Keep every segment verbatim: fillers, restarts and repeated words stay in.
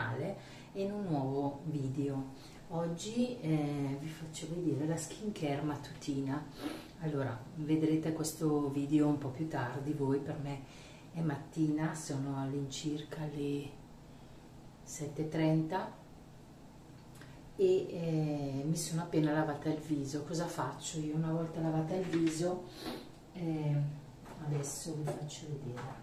canale e in un nuovo video. Oggi eh, vi faccio vedere la skincare mattutina. Allora, vedrete questo video un po' più tardi, voi, per me è mattina, sono all'incirca le sette e trenta e eh, mi sono appena lavata il viso. Cosa faccio io una volta lavata il viso? Eh, adesso vi faccio vedere.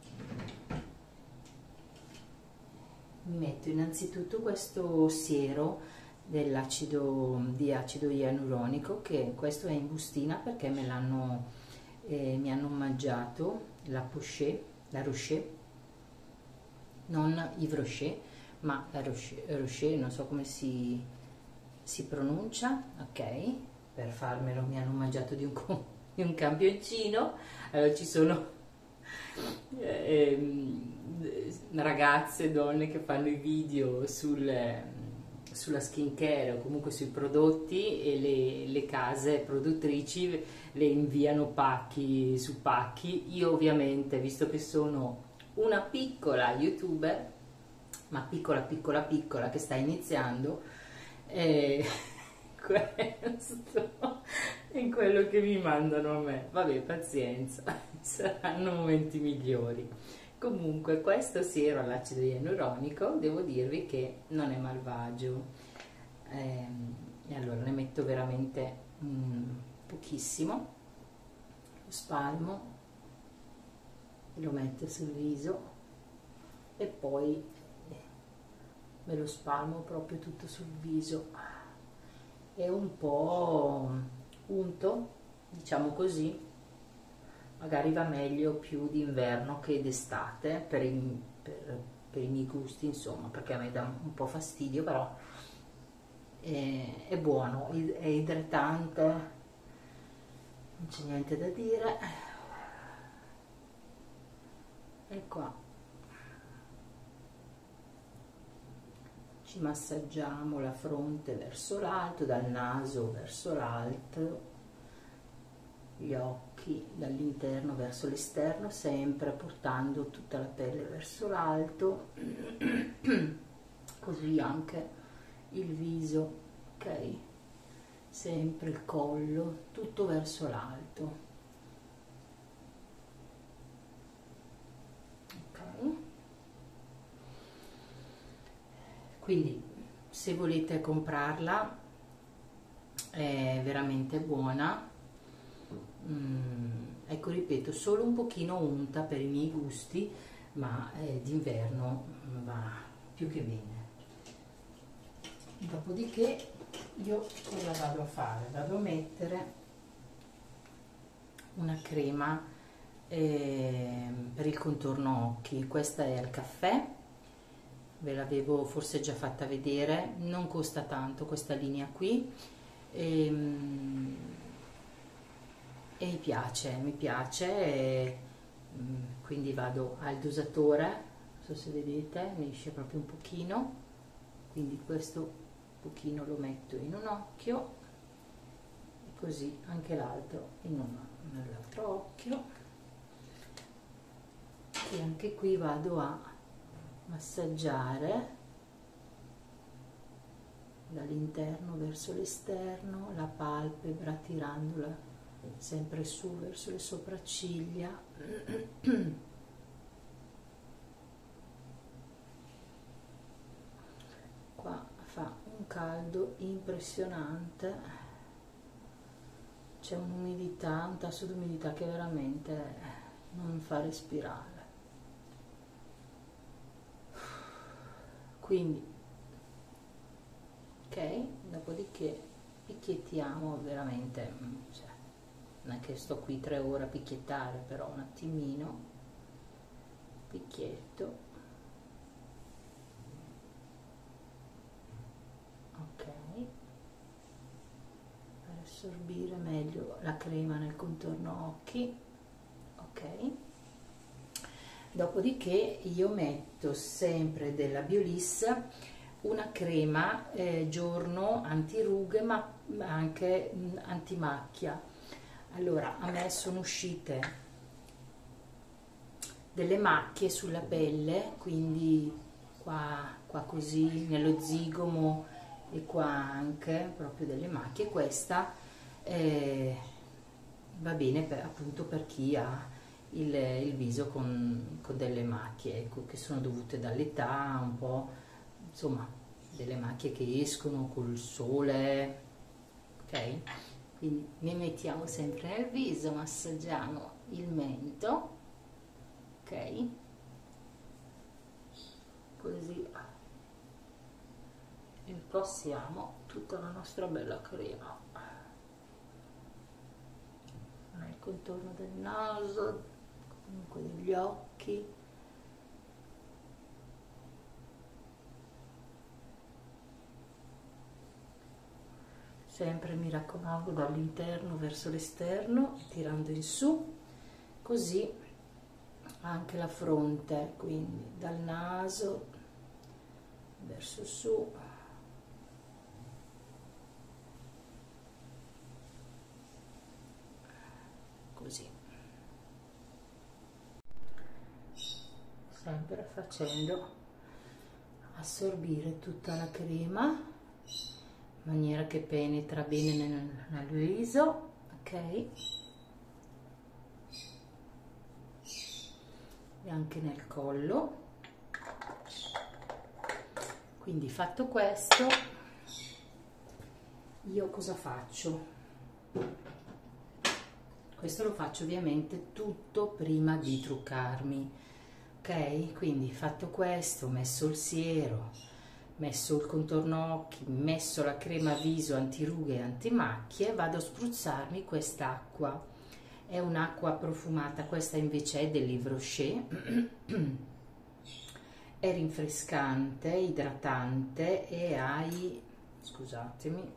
Mi metto innanzitutto questo siero dell'acido di acido ialuronico, che questo è in bustina perché me l'hanno eh, mi hanno omaggiato la Porsche, la Rocher, non Yves Rocher, ma la Rocher, Rocher non so come si, si pronuncia, ok, per farmelo mi hanno omaggiato di un, di un campioncino. Allora ci sono eh, ragazze, donne che fanno i video sul, sulla skincare o comunque sui prodotti, e le, le case produttrici le inviano pacchi su pacchi. Io ovviamente, visto che sono una piccola youtuber, ma piccola piccola piccola che sta iniziando, eh, questo è quello che mi mandano a me. Vabbè, pazienza, saranno momenti migliori. Comunque, questo siero all'acido ialuronico devo dirvi che non è malvagio, eh, e allora ne metto veramente mm, pochissimo, lo spalmo, lo metto sul viso e poi me lo spalmo proprio tutto sul viso. È un po' unto, diciamo così. Magari va meglio più d'inverno che d'estate per, per, per i miei gusti, insomma, perché a me dà un po' fastidio, però è, è buono, è idratante, non c'è niente da dire. E qua ci massaggiamo la fronte verso l'alto, dal naso verso l'alto, gli occhi dall'interno verso l'esterno, sempre portando tutta la pelle verso l'alto, così anche il viso, ok, sempre il collo, tutto verso l'alto, ok. Quindi se volete comprarla è veramente buona. Mm, ecco, ripeto, solo un pochino unta per i miei gusti, ma eh, d'inverno va più che bene. Dopodiché io cosa vado a fare? Vado a mettere una crema eh, per il contorno occhi. Questa è al caffè, ve l'avevo forse già fatta vedere, non costa tanto questa linea qui. ehm, E mi piace, mi piace, e quindi vado al dosatore, non so se vedete, mi esce proprio un pochino, quindi questo pochino lo metto in un occhio e così anche l'altro in nell'altro occhio, e anche qui vado a massaggiare dall'interno verso l'esterno la palpebra, tirandola sempre su verso le sopracciglia. Qua fa un caldo impressionante, c'è un'umidità, un tasso di umidità che veramente non fa respirare. Quindi ok, dopodiché picchiettiamo veramente, cioè, non è che sto qui tre ore a picchiettare, però un attimino, picchietto, ok, per assorbire meglio la crema nel contorno occhi, ok. Dopodiché io metto sempre della Biolis una crema eh, giorno antirughe, ma anche mh, antimacchia. Allora, a me sono uscite delle macchie sulla pelle, quindi qua, qua così nello zigomo e qua anche proprio delle macchie. Questa eh, va bene per, appunto per chi ha il, il viso con, con delle macchie, ecco, che sono dovute dall'età, un po', insomma, delle macchie che escono col sole, ok? Quindi ne mettiamo sempre nel viso, massaggiamo il mento, ok? Così impostiamo tutta la nostra bella crema nel contorno del naso, comunque degli occhi. Sempre, mi raccomando, dall'interno verso l'esterno, tirando in su, così anche la fronte, quindi dal naso verso su, così, sempre facendo assorbire tutta la crema in maniera che penetra bene nel, nel viso, ok? E anche nel collo. Quindi fatto questo, io cosa faccio? Questo lo faccio ovviamente tutto prima di truccarmi, ok? Quindi fatto questo, messo il siero, messo il contorno occhi, messo la crema viso antirughe e antimacchie, vado a spruzzarmi quest'acqua. È un'acqua profumata, questa invece è del Yves Rocher, è rinfrescante, idratante e hai, scusatemi,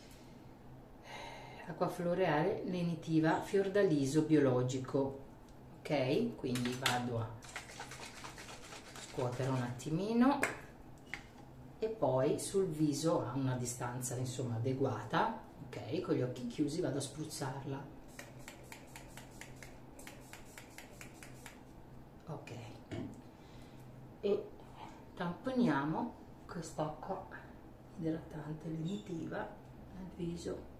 acqua floreale lenitiva fiordaliso biologico, ok? Quindi vado a scuotere un attimino e poi sul viso a una distanza insomma adeguata, ok? Con gli occhi chiusi vado a spruzzarla, ok? E tamponiamo quest'acqua idratante lenitiva nel viso.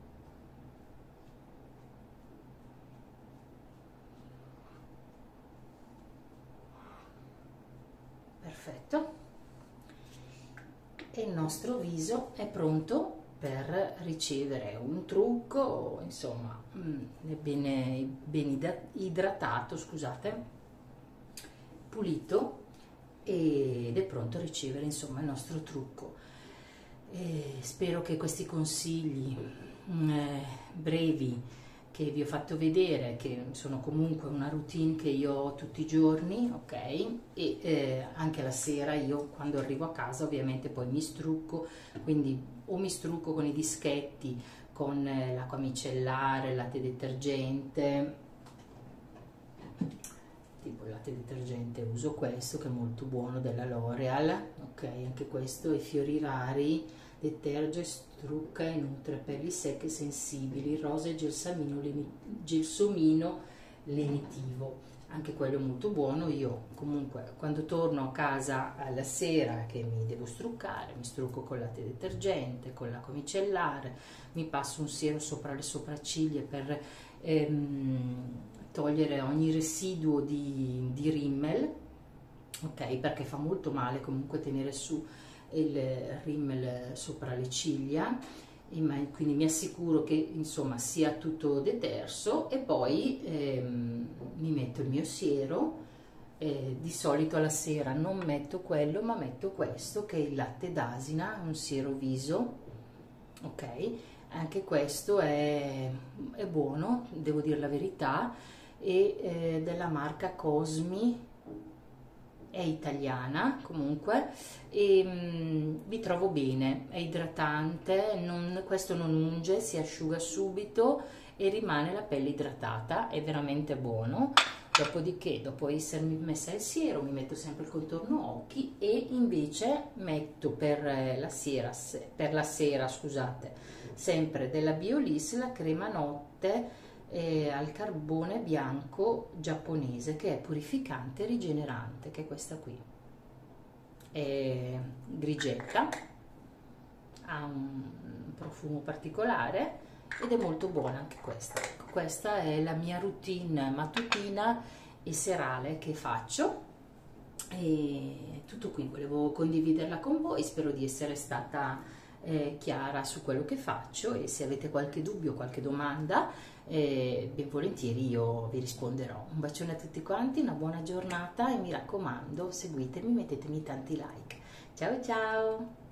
Perfetto, e il nostro viso è pronto per ricevere un trucco, insomma, bene, ben idratato, scusate, pulito, ed è pronto a ricevere insomma il nostro trucco. E spero che questi consigli eh, brevi che vi ho fatto vedere, che sono comunque una routine che io ho tutti i giorni, ok? E eh, anche la sera io quando arrivo a casa ovviamente poi mi strucco, quindi o mi strucco con i dischetti, con eh, l'acqua micellare, il latte detergente, tipo il latte detergente uso questo che è molto buono, della L'Oreal, ok? Anche questo, e fiori rari, deterge, strucca e nutre pelli secche e sensibili, rosa e gelsomino, gelsomino lenitivo, anche quello molto buono. Io comunque quando torno a casa alla sera che mi devo struccare, mi strucco con il latte detergente, con l'acqua micellare, mi passo un siero sopra le sopracciglia per ehm, togliere ogni residuo di, di rimmel, ok? Perché fa molto male comunque tenere su il rimmel sopra le ciglia, quindi mi assicuro che insomma sia tutto deterso e poi ehm, mi metto il mio siero. Eh, di solito alla sera non metto quello ma metto questo che è il latte d'asina, un siero viso, ok? Anche questo è, è buono, devo dire la verità, e eh, della marca Cosmi, è italiana comunque, e mh, vi trovo bene, è idratante, non, questo non unge, si asciuga subito e rimane la pelle idratata, è veramente buono. Dopodiché, dopo essermi messa il siero, mi metto sempre il contorno occhi e invece metto per la sera, per la sera scusate, sempre della Biolis la crema notte Eh, al carbone bianco giapponese, che è purificante e rigenerante, che è questa qui, è grigetta, ha un profumo particolare ed è molto buona anche questa. Ecco, questa è la mia routine mattutina e serale che faccio. E tutto qui, volevo condividerla con voi, spero di essere stata eh, chiara su quello che faccio, e se avete qualche dubbio, qualche domanda, eh, ben volentieri io vi risponderò. Un bacione a tutti quanti, una buona giornata e mi raccomando, seguitemi, mettetemi tanti like. Ciao ciao!